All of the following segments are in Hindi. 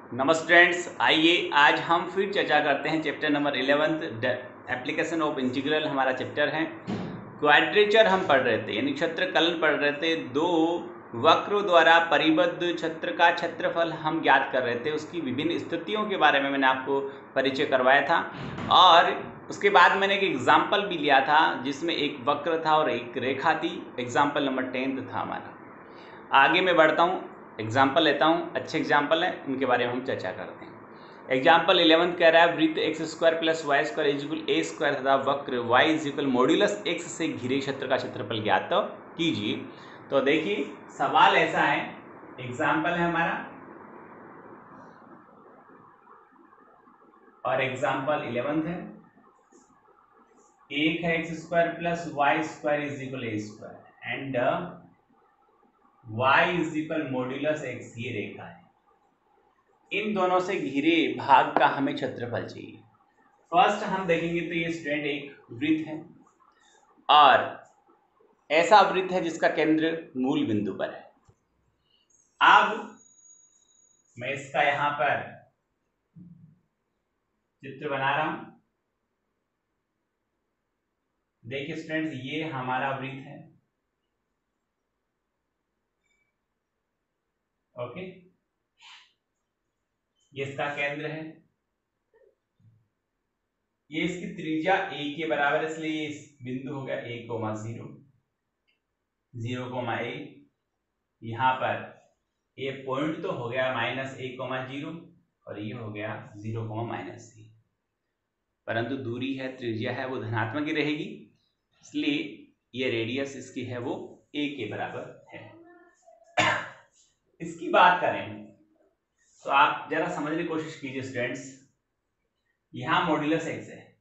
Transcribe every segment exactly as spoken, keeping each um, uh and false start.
नमस्ते फ्रेंड्स, आइए आज हम फिर चर्चा करते हैं chapter number eleventh application of integral. हमारा चैप्टर है क्वाड्रेचर। हम पढ़ रहे थे यानी क्षेत्रकलन पढ़ रहे थे। दो वक्रों द्वारा परिबद्ध क्षेत्र का क्षेत्रफल हम ज्ञात कर रहे थे। उसकी विभिन्न स्थितियों के बारे में मैंने आपको परिचय करवाया था और उसके बाद मैंने एक एग्जाम्पल भी लिया था जिसमें एक वक्र था और एक रेखा थी। एग्जाम्पल नंबर टेंथ था हमारा। आगे मैं बढ़ता हूँ, एग्जाम्पल लेता हूँ, अच्छे एग्जाम्पल हैं, उनके बारे में हम चर्चा करते हैं। एग्जाम्पल इलेवंथ कह रहा है वृत्त X square plus Y square is equal A square तथा वक्र Y is equal modulus X से घिरे क्षेत्र का क्षेत्रफल ज्ञात कीजिए। तो देखिए सवाल ऐसा है, एग्जाम्पल है हमारा और एग्जाम्पल इलेवंथ है। एक है x square plus Y square is equal A square and y is equal modulus X, ये रेखा है। इन दोनों से घिरे भाग का हमें क्षेत्रफल चाहिए। फर्स्ट हम देखेंगे तो ये स्टूडेंट एक वृत्त है और ऐसा वृत्त है जिसका केंद्र मूल बिंदु पर है। अब मैं इसका यहां पर चित्र बना रहा हूं। देखिए स्टूडेंट्स, ये हमारा वृत्त है। ओके, ये इसका केंद्र है। ये इसकी त्रिज्या ए के बराबर है, इसलिए ये बिंदु हो गया A comma zero, zero comma A. यहां पर ये पॉइंट तो हो गया माइनस ए कोमा जीरो और ये हो गया जीरो कोमा माइनस सी, परंतु दूरी है, त्रिज्या है, वो धनात्मक ही रहेगी, इसलिए ये रेडियस इसकी है वो ए के बराबर है। इसकी बात करें तो आप जरा समझने की कोशिश कीजिए स्टूडेंट्स। यहां मॉड्यूलस एक्स है।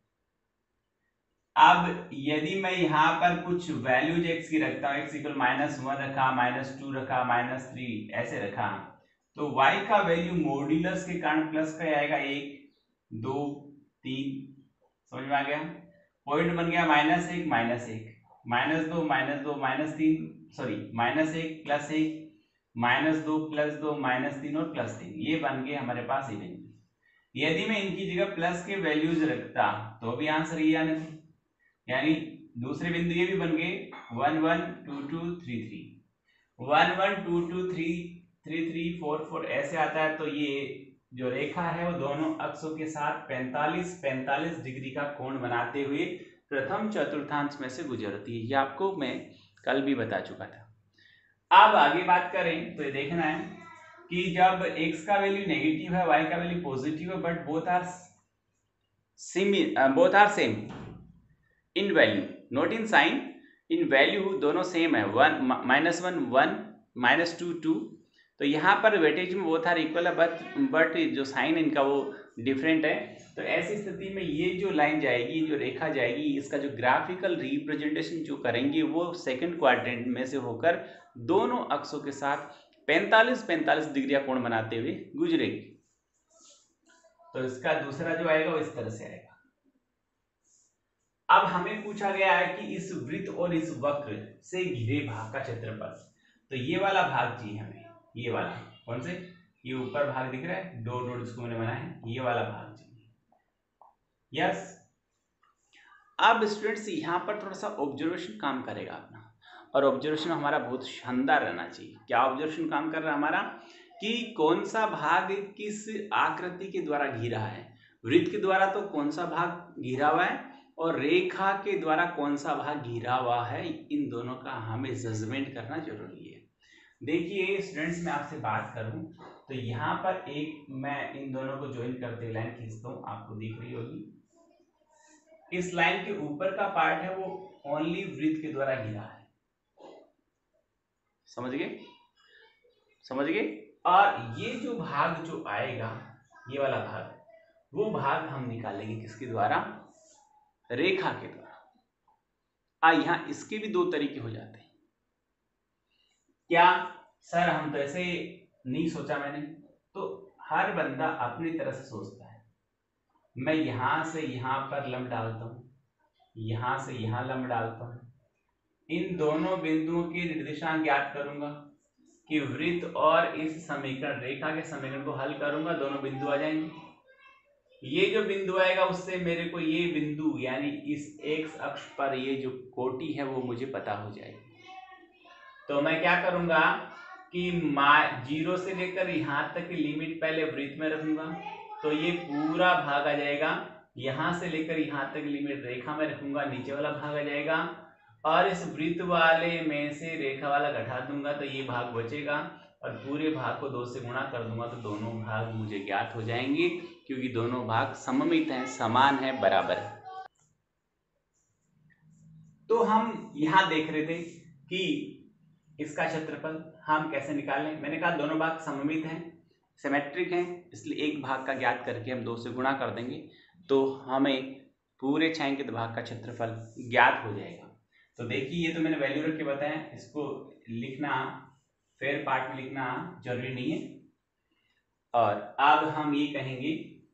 अब यदि मैं यहां पर कुछ वैल्यूज एक्स की रखता हूं, एक्स इक्वल माइनस वन रखा, माइनस टू रखा, माइनस थ्री ऐसे रखा, तो y का वैल्यू मॉड्यूलस के कारण प्लस का आएगा, एक दो तीन, समझ में आ गया। पॉइंट बन गया माइनस एक माइनस एक, माइनस दो माइनस दो माइनस तीन, सॉरी माइनस एक प्लस एक, माइनस दो प्लस दो माइनस तीन और प्लस तीन, ये बन गए हमारे पास इवेंट। यदि मैं इनकी जगह प्लस के वैल्यूज रखता तो भी आंसर ये आने थे, यानी दूसरे बिंदु ये भी बन गए one one two two three three, one one two two three three three four four ऐसे आता है। तो ये जो रेखा है वो दोनों अक्षों के साथ पैंतालीस पैंतालीस डिग्री का कोण बनाते हुए प्रथम चतुर्थांश में से गुजरती है। ये आपको मैं कल भी बता चुका था। अब आगे बात करें तो ये देखना है कि जब x का वैल्यू नेगेटिव है, y का वैल्यू पॉजिटिव है, but both are same, both are same in value, not in sign, in value दोनों सेम है। One minus one one, minus two two, तो यहाँ पर वेटेज में बोथ आर इक्वल है, बट बट जो साइन इनका वो डिफरेंट है। तो ऐसी स्थिति में ये जो लाइन जाएगी, जो रेखा जाएगी, इसका जो ग्राफिकल रिप्रेजेंटेशन जो करेंगे वो सेकंड क्वाड्रेंट में से होकर दोनों अक्षों के साथ पैंतालीस पैंतालीस डिग्री का कोण बनाते हुए गुजरेगी। तो इसका दूसरा जो आएगा वो इस तरह से आएगा। अब हमें पूछा गया है कि इस वृत्त और इस वक्र से घिरे भाग का क्षेत्रफल। तो ये वाला भाग चाहिए हमें, ये वाला कौन से, ये ऊपर भाग दिख रहा है, डॉट डॉट जिसको मैंने बनाया है, ये वाला भाग चाहिए। यस। अब स्टूडेंट्स यहाँ पर थोड़ा सा ऑब्जर्वेशन काम करेगा अपना, और ऑब्जर्वेशन हमारा बहुत शानदार रहना चाहिए। क्या ऑब्जर्वेशन काम कर रहा है हमारा कि कौन सा भाग किस आकृति के द्वारा घिरा है। वृत्त के द्वारा तो कौन सा भाग घिरा हुआ है और रेखा के द्वारा कौन सा भाग घिरा हुआ है, इन दोनों का हमें जजमेंट करना जरूरी है। देखिए स्टूडेंट्स, मैं आपसे बात करूं तो यहाँ पर एक मैं इन दोनों को ज्वाइन करते लाइन खींचता हूँ, आपको दिख रही होगी। इस लाइन के ऊपर का पार्ट है वो ओनली वृत्त के द्वारा घिरा है, समझ गए, समझ गए। और ये जो भाग जो आएगा, ये वाला भाग, वो भाग हम निकालेंगे किसके द्वारा, रेखा के द्वारा। आ यहाँ इसके भी दो तरीके हो जाते हैं। क्या सर, हम तो ऐसे नहीं सोचा मैंने, तो हर बंदा अपनी तरह से सोचता है। मैं यहां से यहां पर लंब डालता हूं, यहां से यहां लंब डालता हूं, इन दोनों बिंदुओं के निर्देशांक ज्ञात करूंगा, कि वृत्त और इस समीकरण रेखा के समीकरण को हल करूंगा, दोनों बिंदु आ जाएंगे। ये जो बिंदु आएगा उससे मेरे को ये बिंदु यानी इस एक्स अक्ष पर ये जो कोटि है वो मुझे पता हो जाएगी। तो मैं क्या करूंगा कि जीरो से लेकर यहां तक की लिमिट पहले वृत्त में रखूंगा, तो ये पूरा भाग आ जाएगा। यहां से लेकर यहां तक लिमिट रेखा में रखूंगा, नीचे वाला भाग आ जाएगा, और इस वृत्त वाले में से रेखा वाला घटा दूंगा तो ये भाग बचेगा, और पूरे भाग को दो से गुणा कर दूंगा तो दोनों भाग मुझे ज्ञात हो जाएंगे, क्योंकि दोनों भाग सममित हैं, समान है, बराबर है। तो हम यहां देख रहे थे कि इसका क्षेत्रफल हम कैसे निकालें। मैंने कहा दोनों भाग सममित हैं, सिमेट्रिक हैं, इसलिए एक भाग का ज्ञात करके हम दो से गुणा कर देंगे तो हमें पूरे छायांकित भाग का क्षेत्रफल ज्ञात हो जाएगा। तो देखिए ये तो मैंने वैल्यू रख के बताया, इसको लिखना फेयर पार्ट में लिखना जरूरी नहीं है। और अब हम ये कहेंगे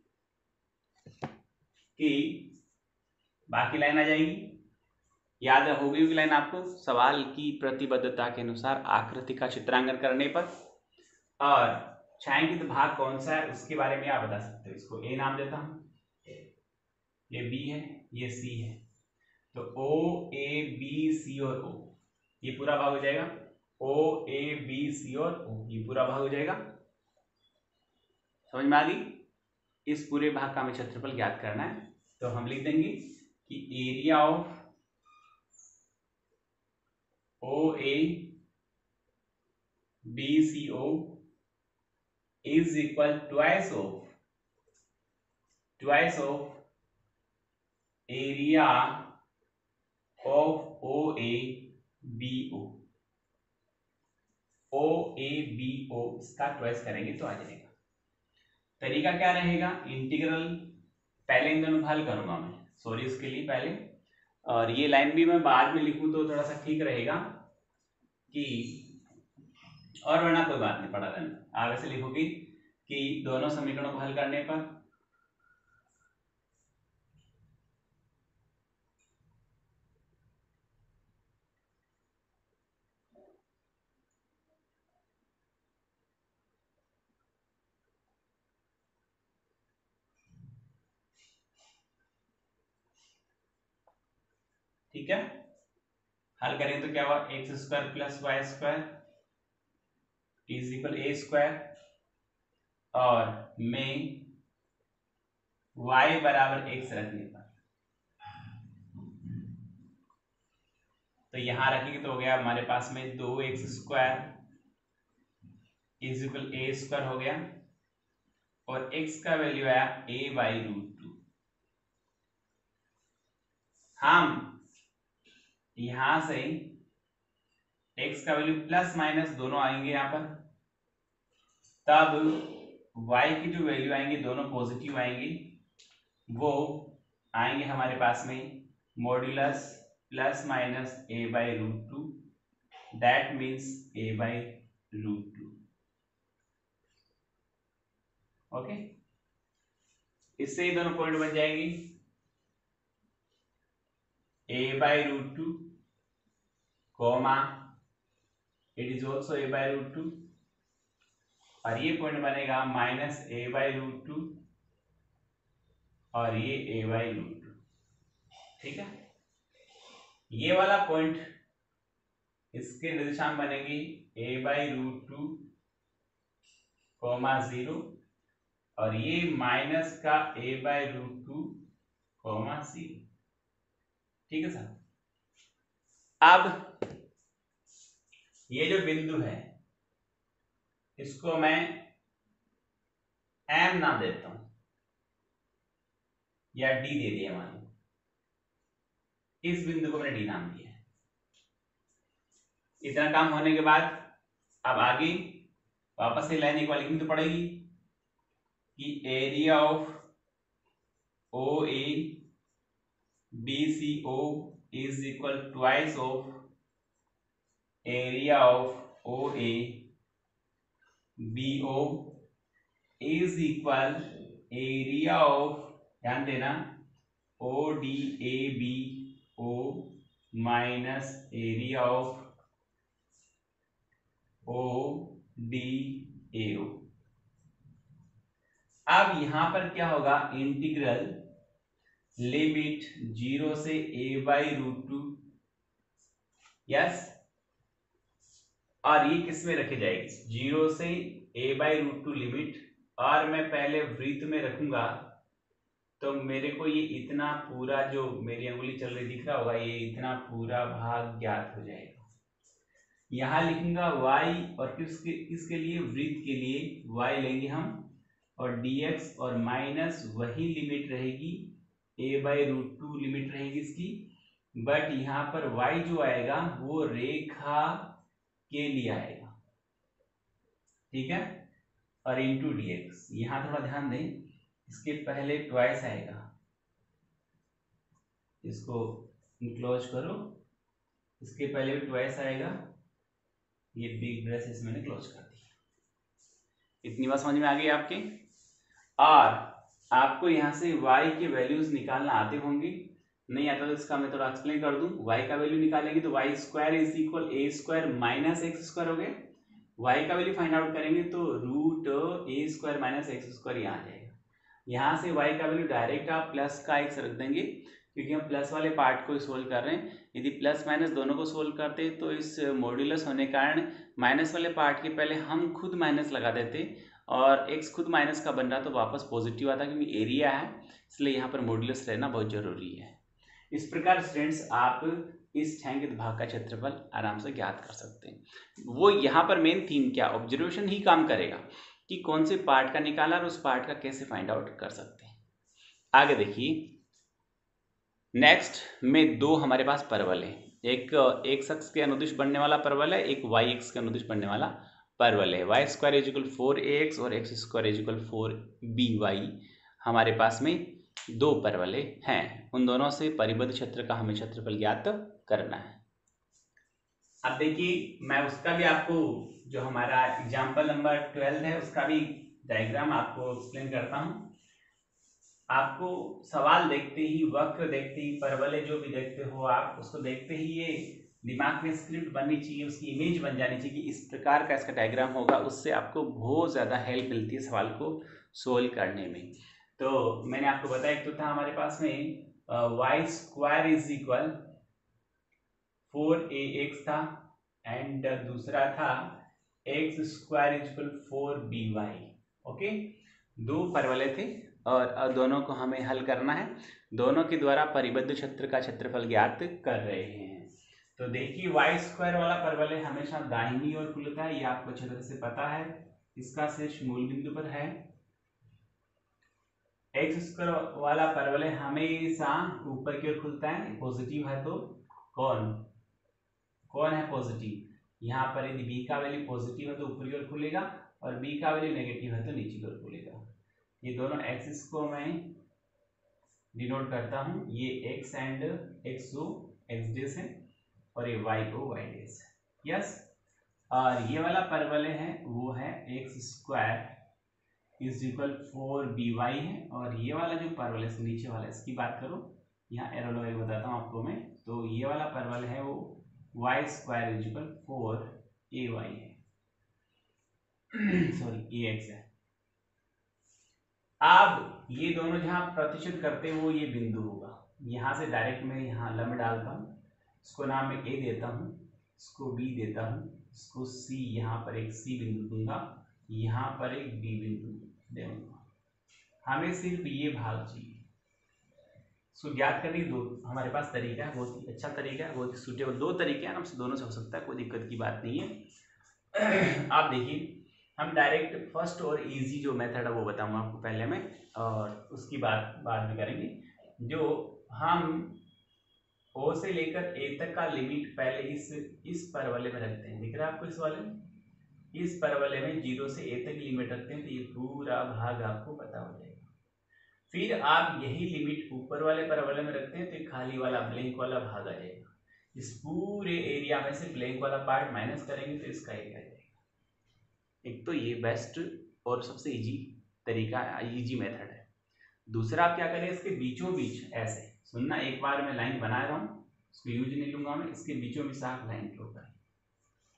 कि बाकी लाइन आ जाएगी, याद होगी कि लाइन आपको, सवाल की प्रतिबद्धता के अनुसार आकृति का चित्रांकन करने पर और छायांकित भाग कौन सा है उसके बारे में आप बता सकते हो। इसको ए नाम देता हूं, ये बी है, ये सी है, तो ओ ए बी सी और ओ ये पूरा भाग हो जाएगा। ओ ए बी सी और ओ ये पूरा भाग हो जाएगा। समझ में आ गई? इस पूरे भाग का हमें क्षेत्रफल ज्ञात करना है, तो हम लिख देंगे कि area of O A B C O is equal twice of twice of area of O A B O. O A B O इसका ट्वाइस करेंगे तो आ जाएगा। तरीका क्या रहेगा, इंटीग्रल पहले इन दोनों हल करूंगा मैं, सॉरी इसके लिए पहले, और ये लाइन भी मैं बाद में लिखूं तो थोड़ा सा ठीक रहेगा कि, और वरना कोई बात नहीं, पढ़ा लेना। आप ऐसे लिखोगे कि दोनों समीकरणों को हल करने पर ठीक है, हल करें तो क्या हुआ, X square plus Y square is equal A square, और में y बराबर एक्स रखने पर, तो यहां रखेंगे तो हो गया हमारे पास में दो X square is equal A square हो गया, और x का वैल्यू आया a बाई रूट टू। हम यहां से x का वैल्यू प्लस माइनस दोनों आएंगे यहां पर, तब y की जो वैल्यू आएंगी दोनों पॉजिटिव आएंगी, वो आएंगे हमारे पास में modulus plus minus a by root two, that means a by root two. Okay, इससे ही दोनों पॉइंट बन जाएंगी, a by root two comma it is also a by root two, और ये पॉइंट बनेगा minus a by root two और ये a बाई रूट टू। ठीक है, ये वाला पॉइंट इसके निर्देशांक बनेगी a by root two comma zero, और ये माइनस का a by root two comma zero. ठीक है सर, अब ये जो बिंदु है इसको मैं m नाम देता हूं, या d दे दिया मान लो, इस बिंदु को मैंने d नाम दिया है। इतना काम होने के बाद अब आगे वापस से लाइन एक बार लिखनी तो पड़ेगी कि area of O A B C O is equal twice of area of O A B O is equal area of, ध्यान देना, O D A B O minus area of O D A O. अब यहां पर क्या होगा, इंटीग्रल लिमिट जीरो से A by root two, yes, और ये किस में रखी जाएगी, जीरो से A by root two limit, और मैं पहले वृत्त में रखूंगा तो मेरे को ये इतना पूरा जो मेरी अंगुली चल रही दिख रहा होगा, ये इतना पूरा भाग ज्ञात हो जाएगा। यहां लिखूंगा y, और किसके किसके लिए, वृत्त के लिए y लेंगे हम, और dx, और माइनस वही लिमिट रहेगी a by root two limit रहेगी इसकी, बट यहाँ पर y जो आएगा वो रेखा के लिए आएगा, ठीक है, और इंटू डी एक्स। यहां थोड़ा ध्यान दें, इसके पहले ट्वाइस आएगा, इसको क्लोज करो, इसके पहले भी ट्वाइस आएगा, ये बिग ब्रेसेस मैंने क्लोज कर दिया। इतनी बात समझ में आ गई आपके। और आपको यहाँ से y के वैल्यूज निकालना आते होंगे, नहीं आता तो इसका मैं थोड़ा एक्सप्लेन कर दूं। y का वैल्यू निकालेंगे तो Y square is equal A square minus X square हो गया। y का वैल्यू फाइंड आउट करेंगे तो root A square minus X square यहाँ आ जाएगा। यहाँ से y का वैल्यू डायरेक्ट आप प्लस का एक्स रख देंगे, क्योंकि हम प्लस वाले पार्ट को सोल्व कर रहे हैं। यदि प्लस माइनस दोनों को सोल्व करते तो इस मॉड्यूलस होने के कारण माइनस वाले पार्ट के पहले हम खुद माइनस लगा देते, और x खुद माइनस का बन रहा तो वापस पॉजिटिव आता, क्योंकि एरिया है, इसलिए यहाँ पर मॉड्यूलस रहना बहुत जरूरी है। इस प्रकार स्टूडेंट्स आप इस छायांकित भाग का क्षेत्रफल आराम से ज्ञात कर सकते हैं। वो यहाँ पर मेन थीम क्या, ऑब्जर्वेशन ही काम करेगा कि कौन से पार्ट का निकाला और उस पार्ट का कैसे फाइंड आउट कर सकते हैं। आगे देखिए, नेक्स्ट में दो हमारे पास परवल है, एक एक्स अक्ष के अनुदिश बढ़ने वाला परवल है, एक वाई अक्ष के अनुदिश बढ़ने वाला परवल है। Y square is equal four A X और X square is equal four B Y हमारे पास में दो परवले हैं। उन दोनों से परिबद्ध क्षेत्र का हमें क्षेत्रफल ज्ञात करना है। अब देखिए, मैं उसका भी आपको, जो हमारा एग्जाम्पल नंबर ट्वेल्व है, उसका भी डायग्राम आपको एक्सप्लेन करता हूं। आपको सवाल देखते ही, वक्र देखते ही, परवले जो भी देखते हो आप, उसको देखते ही ये दिमाग में स्क्रिप्ट बननी चाहिए, उसकी इमेज बन जानी चाहिए कि इस प्रकार का इसका डायग्राम होगा। उससे आपको बहुत ज़्यादा हेल्प मिलती है सवाल को सोल्व करने में। तो मैंने आपको बताया, एक तो था हमारे पास में Y square is equal four A X था, एंड दूसरा था X square is equal four B Y. Okay, दो परवले थे और दोनों को हमें हल करना है। दोनों के द्वारा परिबद्ध क्षेत्र का क्षेत्रफल ज्ञात कर रहे हैं। तो देखिए, वाई स्क्वायर वाला परवलय हमेशा दाहिनी ओर खुलता है, ये आपको अच्छी तरह से पता है, इसका शीर्ष मूल बिंदु पर है। एक्स स्क्वायर वाला परवलय हमेशा ऊपर की ओर खुलता है, पॉजिटिव है तो कौन कौन है पॉजिटिव, यहाँ पर यदि बी का वैल्यू पॉजिटिव है तो ऊपर की ओर खुलेगा, और बी का वैल्यू नेगेटिव है तो नीचे की ओर खुलेगा। ये दोनों एक्सिस को मैं डिनोट करता हूँ, ये X and X O X dash है, और ये वाई ओ वाई डेस है, यस। और ये वाला परवलय है वो है x square is equal four B Y है, और ये वाला जो परवलय है नीचे वाला, इसकी बात करो, यहाँ एरो लगा के बताता हूँ आपको मैं। तो ये वाला परवलय है वो Y square is equal four A Y है, सॉरी ए एक्स है। अब ये दोनों जहां प्रतिशत करते हैं वो ये बिंदु होगा, यहां से डायरेक्ट मैं यहाँ लंब डालता हूँ, इसको नाम मैं ए देता हूँ, इसको बी देता हूँ, इसको सी, यहाँ पर एक सी बिंदु दूंगा, यहाँ पर एक बी बिंदु दूंगा। हमें सिर्फ ये भाग चाहिए। इसको ज्ञात करने की दो हमारे पास तरीका है, बहुत ही अच्छा तरीका है, बहुत ही सूटेबल दो तरीके हैं, हमसे दोनों से हो सकता है, कोई दिक्कत की बात नहीं है। आप देखिए, हम डायरेक्ट फर्स्ट और इजी जो मेथड है वो बताऊंगा आपको पहले में, और उसकी बात बाद में करेंगे। जो हम ओ से लेकर ए तक का लिमिट पहले इस इस परवलय में रखते हैं, दिख रहा है आपको इस वाले में, इस परवलय में जीरो से ए तक लिमिट रखते हैं, तो ये पूरा भाग आपको पता हो जाएगा। फिर आप यही लिमिट ऊपर वाले परवलय में रखते हैं, तो खाली वाला ब्लैंक वाला भाग आ जाएगा। इस पूरे एरिया में से ब्लैंक वाला पार्ट माइनस करेंगे तो इसका एरिया आ जाएगा। एक तो ये बेस्ट और सबसे इजी तरीका, इजी मेथड है। दूसरा आप क्या करें, इसके बीचों बीच ऐसे सुनना, एक बार मैं लाइन बना रहा हूँ, इसको यूज नहीं लूंगा मैं, इसके बीचों बीच आप लाइन ड्रॉ करें।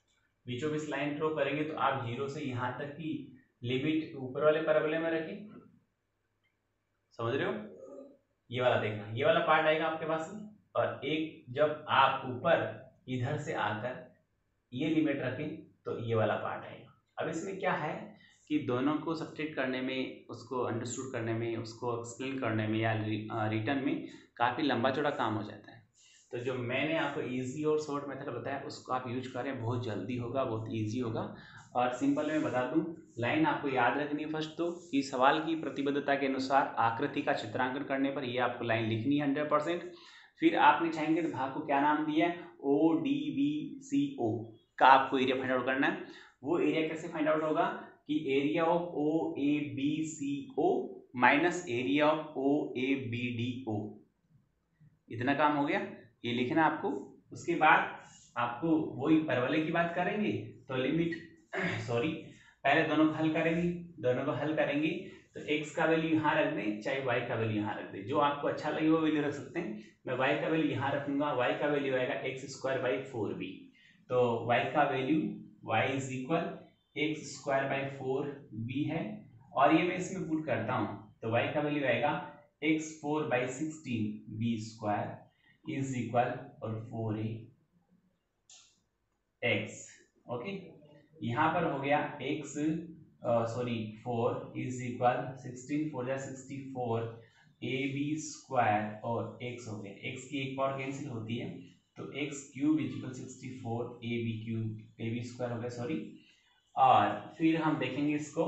बीचों बीच लाइन ड्रॉ करेंगे तो आप जीरो से यहाँ तक की लिमिट ऊपर वाले पैराबोला में रखें, समझ रहे हो? ये वाला देखना, ये वाला पार्ट आएगा आपके पास में, और एक जब आप ऊपर इधर से आकर ये लिमिट रखें तो ये वाला पार्ट आएगा। अब इसमें क्या है कि दोनों को सब्ट्रैक्ट करने में, उसको अंडरस्टूड करने में, उसको एक्सप्लेन करने में या रिटर्न में काफ़ी लंबा चौड़ा काम हो जाता है। तो जो मैंने आपको इजी और शॉर्ट मेथड बताया उसको आप यूज करें, बहुत जल्दी होगा, बहुत इजी होगा। और सिंपल में बता दूं, लाइन आपको याद रखनी है फर्स्ट तो कि सवाल की प्रतिबद्धता के अनुसार आकृति का चित्रांकन करने पर ये आपको लाइन लिखनी है हंड्रेड परसेंट। फिर आपने चाहेंगे तो भाग को क्या नाम दिया है, ओ डी बी सी ओ का आपको एरिया फाइंड आउट करना है। वो एरिया कैसे फाइंड आउट होगा कि area of O A B C O minus area of O A B D O, इतना काम हो गया, ये लिखना आपको। उसके बाद आपको वही परवलय की बात करेंगे तो लिमिट सॉरी पहले दोनों को हल करेंगे, दोनों को हल करेंगे तो x का वैल्यू यहाँ रख दें, चाहे y का वैल्यू यहाँ रख दें, जो आपको अच्छा लगे वो वैल्यू रख सकते हैं। मैं y का वैल्यू यहाँ रखूंगा, y का वैल्यू आएगा X square by four B, तो y का वैल्यू y is equal X square by four B है, और ये मैं इसमें पुट करता हूँ तो y का वैल्यू आएगा X four by sixteen B square is equal और फोर ए एक्स। ओके, यहाँ पर हो गया x sorry four is equal sixteen four जा sixty four A B square और x हो गया, x की एक पावर कैंसिल होती है तो x cube is equal sixty four A B cube A B square हो गया सॉरी। और फिर हम देखेंगे इसको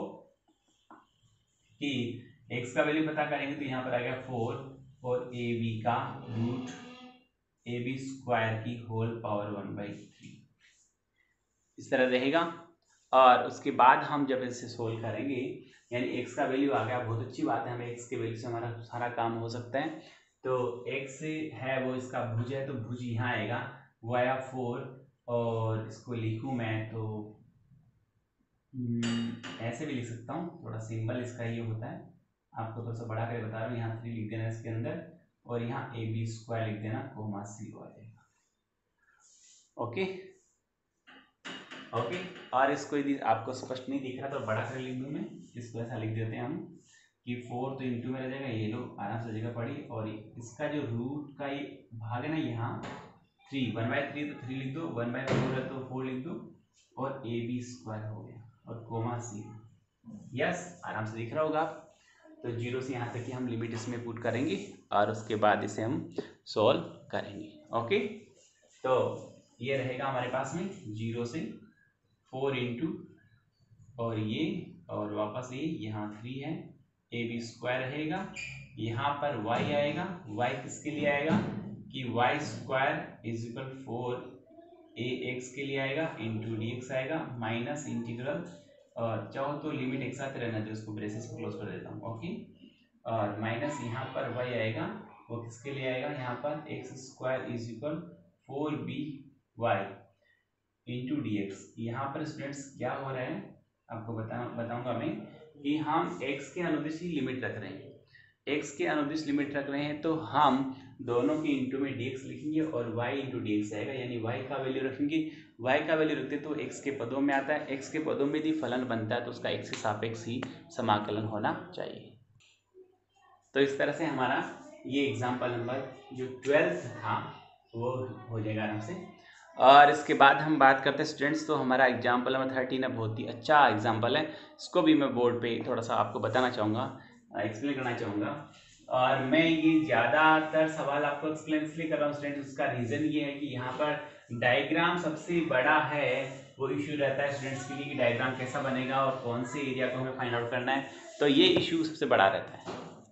कि x का वैल्यू पता करेंगे तो यहाँ पर आ गया फोर और ए बी का रूट ए बी स्क्वायर की whole power one by three, इस तरह रहेगा। और उसके बाद हम जब इसे सोल्व करेंगे यानी x का वैल्यू आ गया, बहुत अच्छी बात है, हमें x के वैल्यू से हमारा सारा काम हो सकता है। तो x है वो इसका भुज है तो भुज यहाँ आएगा, वो आया फोर, और इसको लिखूँ मैं तो ऐसे भी लिख सकता हूँ, थोड़ा सिंबल इसका ये होता है, आपको थोड़ा सा बड़ा करके बता रहा हूँ, यहाँ थ्री लिख देना इसके अंदर और यहाँ ए बी स्क्वायर लिख देना, कोमा सी आ जाएगा। ओके ओके और इसको यदि आपको स्पष्ट नहीं दिख रहा तो बड़ा कर लिख दूँ मैं, इसको ऐसा लिख देते हैं हम कि फोर तो इंटू में रह जाएगा, ये लो आराम से जगह पड़ी, और इसका जो रूट का ये भाग है ना यहाँ थ्री, वन बाई थ्री तो थ्री लिख दो, वन बाई फोर है तो फोर लिख दो, और ए बी स्क्वायर हो गया और कोमा सी, यस आराम से दिख रहा होगा आप। तो जीरो से यहाँ तक की हम लिमिट इसमें पुट करेंगे और उसके बाद इसे हम सॉल्व करेंगे। ओके, तो ये रहेगा हमारे पास में जीरो से फोर इंटू और ये और वापस ये यहाँ थ्री है, ए बी स्क्वायर रहेगा, यहाँ पर y आएगा, y किसके लिए आएगा कि y square is equal four A X के लिए आएगा, इंटू डी एक्स आएगा, माइनस इंटीग्रल, और चाहो तो लिमिट एक साथ रहना दे, उसको ब्रेसेस को क्लोज कर देता हूँ। ओके, और माइनस यहाँ पर y आएगा, वो किसके लिए आएगा, यहाँ पर X square is equal four B Y into D X. यहाँ पर स्टूडेंट्स क्या हो रहा है आपको बता बताऊंगा मैं कि हम x के अनुदिश ही लिमिट रख रहे हैं, x के अनुदिश लिमिट रख रहे हैं तो हम दोनों के इंटू में dx लिखेंगे और y इंटू डी एक्स आएगा, यानी y का वैल्यू रखेंगे, y का वैल्यू रखते तो x के पदों में आता है, x के पदों में यदि फलन बनता है तो उसका x के सापेक्ष ही समाकलन होना चाहिए। तो इस तरह से हमारा ये एग्जाम्पल नंबर जो ट्वेल्थ था वो हो जाएगा आराम से। और इसके बाद हम बात करते हैं स्टूडेंट्स, तो हमारा एग्जाम्पल नंबर थर्टीन है, बहुत ही अच्छा एग्जाम्पल है, इसको भी मैं बोर्ड पे थोड़ा सा आपको बताना चाहूँगा, एक्सप्लेन करना चाहूँगा। और मैं ये ज़्यादातर सवाल आपको एक्सप्लेन इसलिए कर रहा हूँ स्टूडेंट्स, उसका रीज़न ये है कि यहाँ पर डायग्राम सबसे बड़ा है, वो इशू रहता है स्टूडेंट्स के लिए कि डायग्राम कैसा बनेगा और कौन से एरिया को हमें फाइंड आउट करना है, तो ये इशू सबसे बड़ा रहता है।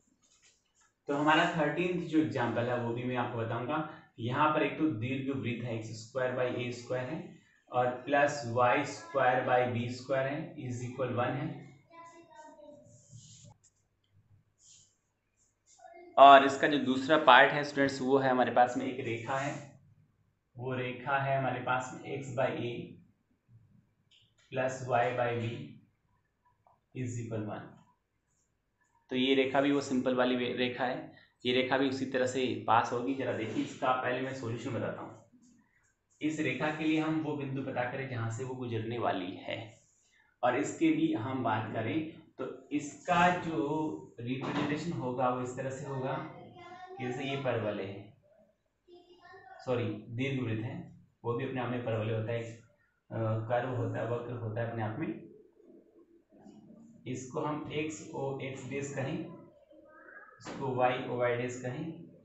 तो हमारा थर्टीन जो एग्जाम्पल है वो भी मैं आपको बताऊंगा। यहाँ पर एक तो दीर्घ वृत्त है, x square by a square है और plus Y square by b square है इज इक्वल वन है, और इसका जो दूसरा पार्ट है स्टूडेंट्स वो है हमारे पास में एक रेखा है, वो रेखा है हमारे पास में x by a plus y by b is equal one. तो ये रेखा भी वो सिंपल वाली रेखा है, ये रेखा भी उसी तरह से पास होगी। जरा देखिए इसका पहले मैं सॉल्यूशन बताता हूँ। इस रेखा के लिए हम वो बिंदु पता करें जहां से वो गुजरने वाली है। और इसके भी हम बात करें तो इसका जो रिप्रेजेंटेशन होगा वो इस तरह से होगा कि जैसे ये परवलय है, सॉरी दीर्घवृत्त है, वो भी अपने आप में परवलय होता है, कर्व होता है, वक्र होता है अपने आप में। इसको हम x o x डेस कहें, इसको y o y डेस कहें।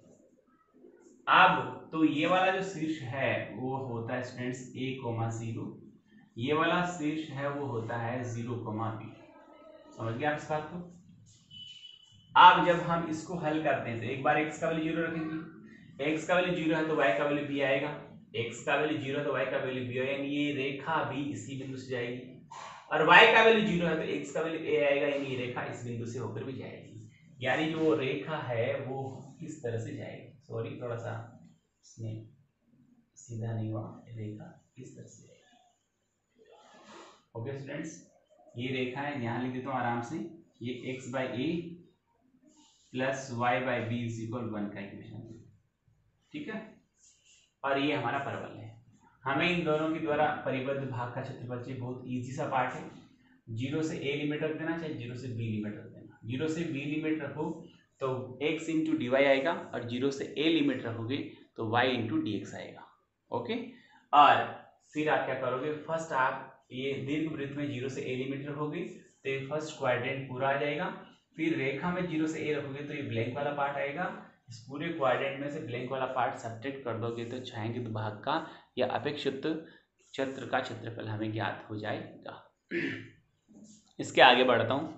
अब तो ये वाला जो शीर्ष है वो होता है स्टूडेंट्स a कोमा जीरो, ये वाला शीर्ष है वो होता है जीरो कोमा बी। समझ गए आप इस बात को? अब जब हम इसको हल करते हैं तो एक बार x का वैल्यू जीरो रखेंगे, x का वैल्यू जीरो है तो y का वैल्यू b आएगा, x का वैल्यू जीरो है तो y का वैल्यू b आएगा, यानी ये रेखा भी इसी बिंदु से जाएगी। और y का वैल्यू जीरो है तो x का वैल्यू a आएगा, यानी ये रेखा इस बिंदु से होकर भी जाएगी। यानी जो रेखा है वो किस तरह से जाएगी, सॉरी थोड़ा सा इसमें सीधा नहीं हुआ, रेखा किस तरह से जाएगी। ओके स्टूडेंट्स, ये रेखा है, यहाँ लिख देता हूँ आराम से, ये x by a plus y by b is equal one का इक्वेशन, ठीक है। और ये हमारा परवल है। हमें इन दोनों के द्वारा परिबद्ध भाग का क्षेत्रफल चाहिए, बहुत इजी सा पार्ट है। जीरो से ए लिमिट रख देना, चाहे जीरो से बी लिमिट रख देना। जीरो से बी लिमिट रखो तो x इंटू डी वाई आएगा, और जीरो से ए लिमिट रखोगे तो y इंटू डी एक्स आएगा। ओके, और फिर आप क्या करोगे, फर्स्ट आप ये दीर्घवृत्त में जीरो से ए लिमिट रखोगे तो ये फर्स्ट क्वाड्रेंट पूरा आ जाएगा। फिर रेखा में जीरो से ए रखोगे तो ये ब्लैंक वाला पार्ट आएगा। इस पूरे क्वाड्रेंट में से ब्लैंक वाला पार्ट सब्ट्रैक्ट कर दोगे तो छायांकित भाग का या अपेक्षित क्षेत्र का क्षेत्रफल हमें ज्ञात हो जाएगा। इसके आगे बढ़ता हूँ,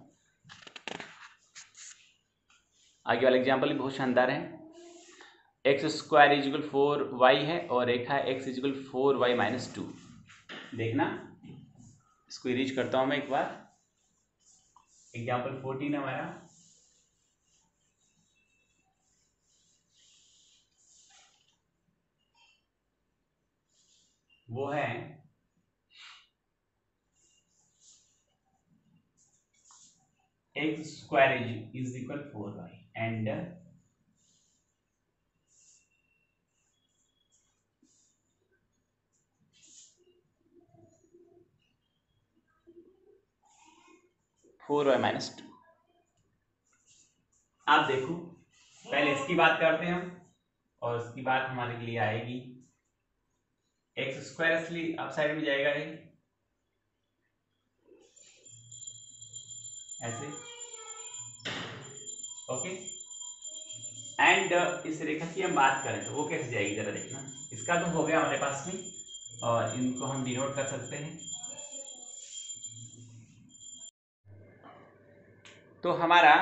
आगे वाला एग्जाम्पल भी बहुत शानदार है। X square is equal four y है और रेखा x is equal four y minus two. देखना, इसको इरेज करता हूँ मैं एक बार। एग्जाम्पल फोर्टीन हमारा, वो है x square is equal four y and four y minus two. आप देखो, पहले इसकी बात करते हैं हम, और इसकी बात हमारे लिए आएगी एक्स स्क्वायर इसलिए अप साइड में जाएगा ये ऐसे, ओके। एंड इस रेखा की हम बात करें तो वो कैसे जाएगी, जरा देखना। इसका तो हो गया हमारे पास में, और इनको हम डिनोट कर सकते हैं। तो हमारा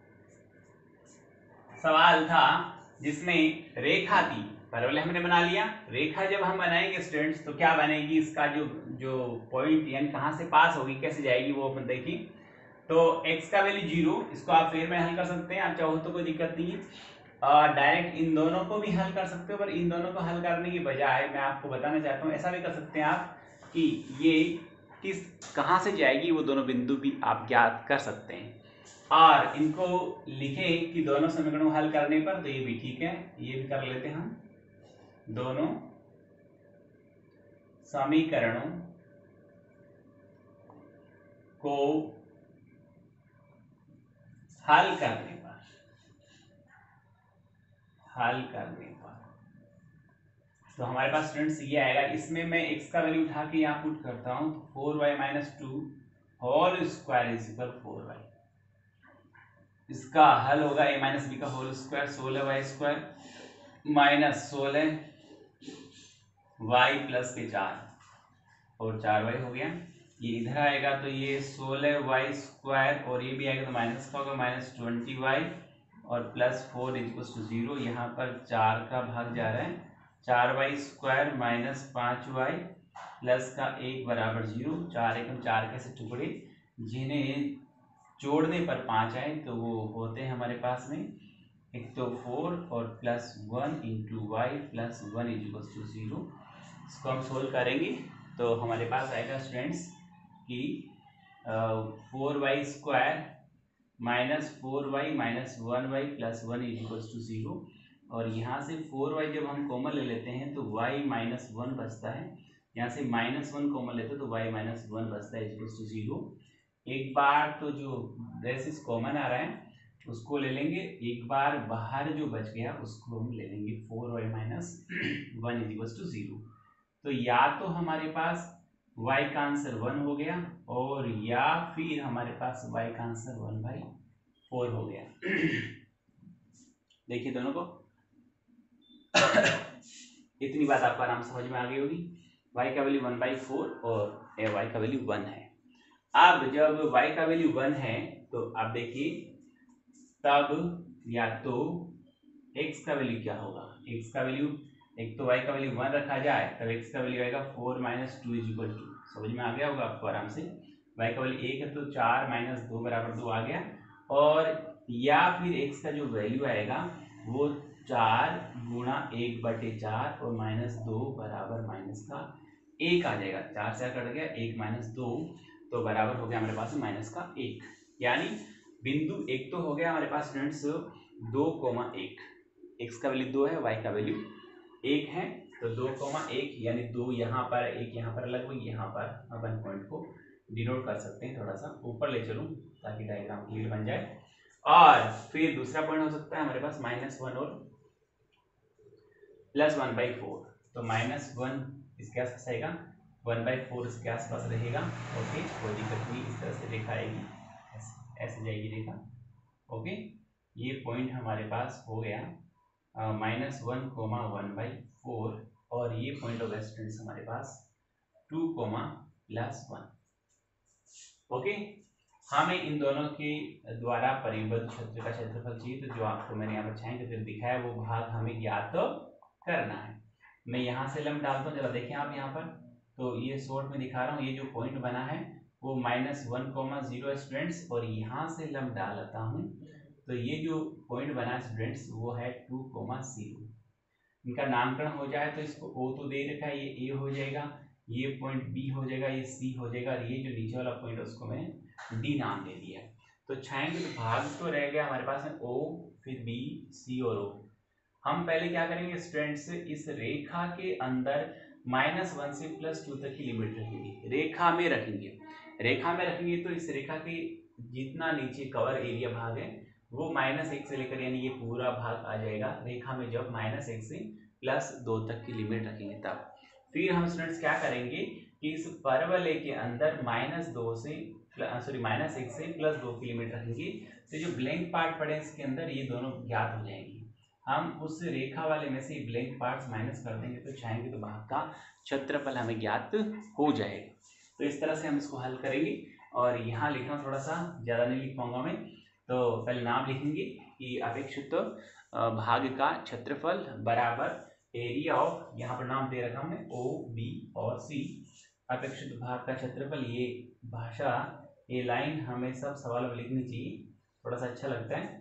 सवाल था जिसमें रेखा थी, परवलय हमने बना लिया। रेखा जब हम बनाएंगे स्टूडेंट्स तो क्या बनेगी, इसका जो जो पॉइंट यानी कहाँ से पास होगी, कैसे जाएगी, वो अपन देखिए। तो x का वैल्यू जीरो, इसको आप फिर में हल कर सकते हैं, आप चाहो तो कोई दिक्कत नहीं है। और डायरेक्ट इन दोनों को भी हल कर सकते हो, पर इन दोनों को हल करने की बजाय मैं आपको बताना चाहता हूँ ऐसा भी कर सकते हैं आप कि ये किस कहाँ से जाएगी वो दोनों बिंदु भी आप ज्ञात कर सकते हैं, और इनको लिखें कि दोनों समीकरणों हल करने पर, तो ये भी ठीक है, ये भी कर लेते हैं हम। दोनों समीकरणों को हल करने पर, हल करने पर तो हमारे पास स्टूडेंट्स ये आएगा। इसमें मैं x का वैल्यू उठा के यहाँ पुट करता हूँ, तो four y minus two whole square is equal four y. इसका हल होगा a माइनस बी का होल स्क्वायर, सोलह वाई स्क्वायर माइनस सोलह वाई प्लस के चार, और चार वाई हो गया। ये इधर आएगा तो ये सोलह वाई स्क्वायर, और ये भी आएगा तो माइनस का होगा, माइनस ट्वेंटी वाई और plus four equal to zero. यहाँ पर चार का भाग जा रहा है, चार वाई स्क्वायर माइनस पाँच वाई प्लस का एक बराबर जीरो। चार एकम चार कैसे टुकड़े जिन्हें जोड़ने पर पाँच आए तो वो होते हैं हमारे पास में एक तो फोर और plus one into y plus one equal to zero. इसको हम सोल्व करेंगे तो हमारे पास आएगा स्टूडेंट्स कि four y square minus four y minus one y plus one equal to zero. और यहाँ से फोर वाई जब हम कॉमन ले लेते हैं तो y माइनस वन बचता है। यहाँ से माइनस वन कॉमन लेते हैं तो y माइनस वन बचता है इक्वल टू जीरो। एक बार तो जो ब्रेसिस कॉमन आ रहा है उसको ले लेंगे, एक बार बाहर जो बच गया उसको हम ले लेंगे four y minus one is equal to zero. तो या तो हमारे पास y का आंसर वन हो गया और या फिर हमारे पास y का आंसर वन बाई फोर हो गया। देखिए दोनों को इतनी बात आपको आराम समझ में आ गई होगी। y का वैल्यू वन बाई फोर और y का वैल्यू वन है। अब जब y का वैल्यू वन है तो आप देखिए तब या तो x का वैल्यू क्या होगा। x का वैल्यू, एक तो y का वैल्यू वन रखा जाए तब x का वैल्यू आएगा four minus two is equal two, समझ में आ गया होगा आपको आराम से। y का वैल्यू एक है तो चार माइनस दो बराबर दो आ गया। और या फिर x का जो वैल्यू आएगा वो चार गुणा एक बटे चार और माइनस दो बराबर माइनस का एक आ जाएगा। चार से कट गया, एक माइनस दो तो बराबर हो गया हमारे पास माइनस का एक। यानी बिंदु एक तो हो गया हमारे पास स्टूडेंट्स दो कोमा एक, x का वैल्यू दो है, y का वैल्यू एक है तो दो कोमा एक यानी दो यहाँ पर एक यहाँ पर लगभग यहाँ पर अपन पॉइंट को डिनोट कर सकते हैं। थोड़ा सा ऊपर ले चलूँ ताकि डायग्राम क्लियर बन जाए। और फिर दूसरा पॉइंट हो सकता है हमारे पास माइनस वन और प्लस वन बाई फोर, तो माइनस वन इसके आसपास आएगा, वन बाई फोर इसके आसपास रहेगा। ओके, कोई दिक्कत नहीं, इस तरह से रेखा आएगी, ऐसे ऐसे जाएगी रेखा। ओके, ये पॉइंट हमारे पास हो गया minus one comma one by four और ये पॉइंट ऑफ स्टूडेंट्स हमारे पास two comma plus one. Okay, हमें इन दोनों के द्वारा परिबद्ध क्षेत्र का क्षेत्रफल चाहिए, तो जो आपको मैंने यहाँ पर छायांकित करके दिखाया वो भाग हमें ज्ञात तो करना है। मैं यहाँ से लंब डालता हूँ, जरा देखें आप यहाँ पर, तो ये शॉर्ट में दिखा रहा हूँ, ये जो पॉइंट बना है वो minus one comma zero students, और यहाँ से लंब डाल लेता हूँ तो ये जो पॉइंट बना स्टूडेंट्स वो है टू कोमा जीरो। इनका नामकरण हो जाए तो इसको ओ तो दे रखा है, ये ए हो जाएगा, ये पॉइंट बी हो जाएगा, ये सी हो जाएगा, और ये जो नीचे वाला पॉइंट है उसको मैंने डी नाम दे दिया है। तो छायांकित भाग तो रह गया हमारे पास में ओ, फिर बी, सी और ओ। हम पहले क्या करेंगे स्टूडेंट्स, इस रेखा के अंदर माइनस वन से प्लस टू तक की लिमिट रखेंगे, रेखा में रखेंगे। रेखा में रखेंगे तो इस रेखा के जितना नीचे कवर एरिया भाग है वो माइनस एक से लेकर यानी ये पूरा भाग आ जाएगा रेखा में, जब माइनस एक से प्लस दो तक की लिमिट रखेंगे तब। फिर हम स्टूडेंट्स क्या करेंगे कि इस परवलय के अंदर माइनस दो से सॉरी माइनस एक से प्लस दो की लिमिट रखेंगे, तो जो ब्लैंक पार्ट पड़े इसके अंदर ये दोनों ज्ञात हो जाएंगे। हम उस रेखा वाले में से ब्लैंक पार्ट्स माइनस कर देंगे तो छायांकित तो भाग का क्षेत्रफल हमें ज्ञात हो जाएगा। तो इस तरह से हम इसको हल करेंगे। और यहाँ लिखना थोड़ा सा ज़्यादा नहीं लिख पाऊंगा मैं, तो पहले नाम लिखेंगे कि अपेक्षित भाग का क्षेत्रफल बराबर एरिया ऑफ, यहाँ पर नाम दे रखा हमने ओ, बी और सी। अपेक्षित भाग का क्षेत्रफल, ये भाषा ये लाइन हमें सब सवाल में लिखनी चाहिए, थोड़ा सा अच्छा लगता है।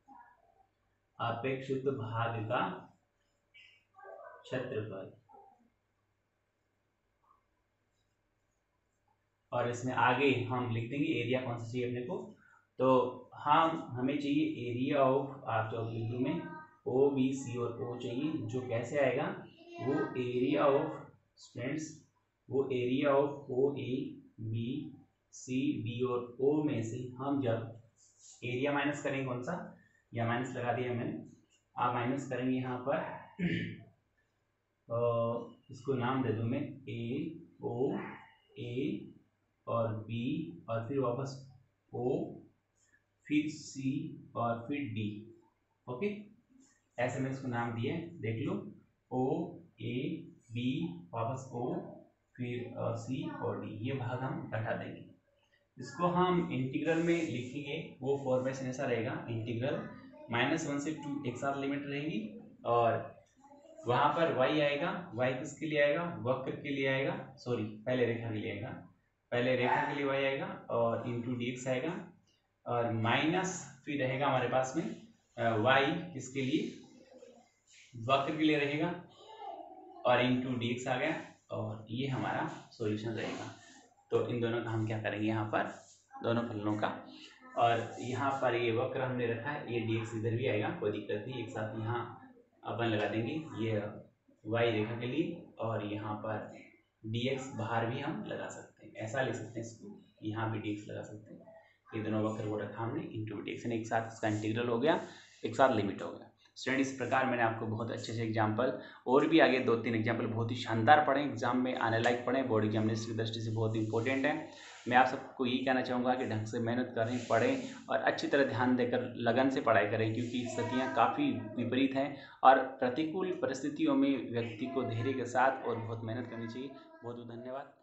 अपेक्षित भाग का क्षेत्रफल, और इसमें आगे हम लिख देंगे एरिया कौन सा चाहिए अपने को, तो हम हमें चाहिए एरिया ऑफ, आप जो बिंदु में ओ, बी, सी और ओ चाहिए, जो कैसे आएगा वो एरिया ऑफ स्टूडेंट्स, वो area of O, A, B, C, D और ओ में से हम जब एरिया माइनस करेंगे, कौन सा, या माइनस लगा दिया मैंने, आप माइनस करेंगे यहाँ पर, तो इसको नाम दे दूँ मैं ए, ओ, ए और बी और फिर वापस ओ, फिर सी और फिर डी। ओके, ऐसे में इसको नाम दिए, देख लो, ओ, ए, बी, वापस ओ, फिर सी और डी, ये भाग हम घटा देंगे। इसको हम इंटीग्रल में लिखेंगे, वो फॉर्मेशन ऐसा रहेगा, इंटीग्रल माइनस वन से टू एक साथ लिमिट रहेगी, और वहाँ पर y आएगा, y किसके लिए आएगा, वक्र के लिए आएगा, सॉरी पहले रेखा के लिए आएगा, पहले रेखा के लिए y आएगा और इंटू डी एक्स आएगा, और माइनस फिर रहेगा हमारे पास में y किसके लिए, वक्र के लिए रहेगा, और इंटू डी एक्स आ गया, और ये हमारा सॉल्यूशन रहेगा। तो इन दोनों का हम क्या करेंगे यहाँ पर, दोनों फलनों का, और यहाँ पर ये वक्र हमने रखा है, ये डी एक्स इधर भी आएगा, कोई दिक्कत नहीं, एक साथ यहाँ अपन लगा देंगे ये y रेखा के लिए, और यहाँ पर dx बाहर भी हम लगा सकते हैं, ऐसा लिख सकते हैं इसको, यहाँ भी dx लगा सकते हैं। ये दोनों वक्र को रखा हमने इंटू dx, एक साथ इसका इंटीग्रल हो गया, एक साथ लिमिट हो गया। स्टूडेंट इस प्रकार मैंने आपको बहुत अच्छे से एग्जाम्पल और भी आगे दो तीन एग्जाम्पल बहुत ही शानदार पढ़े, एग्जाम में आने लायक पढ़े, बोर्ड एग्जामिनेशन की दृष्टि से बहुत इंपॉर्टेंट है। मैं आप सबको यही कहना चाहूँगा कि ढंग से मेहनत करें, पढ़ें और अच्छी तरह ध्यान देकर लगन से पढ़ाई करें, क्योंकि स्थितियाँ काफ़ी विपरीत हैं और प्रतिकूल परिस्थितियों में व्यक्ति को धैर्य के साथ और बहुत मेहनत करनी चाहिए। बहुत बहुत धन्यवाद।